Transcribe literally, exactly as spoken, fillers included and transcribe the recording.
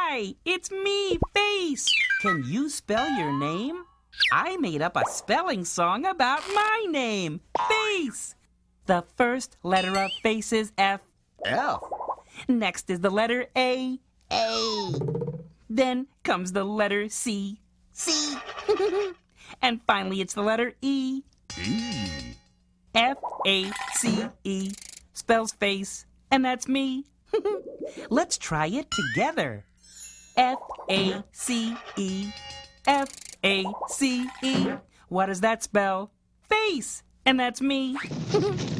Hi, it's me, Face. Can you spell your name? I made up a spelling song about my name, Face. The first letter of Face is F. F. Next is the letter A. A. Then comes the letter C. C. And finally, it's the letter E. E. F A C E spells face, and that's me. Let's try it together. F A C E. F A C E. What does that spell? Face, and that's me.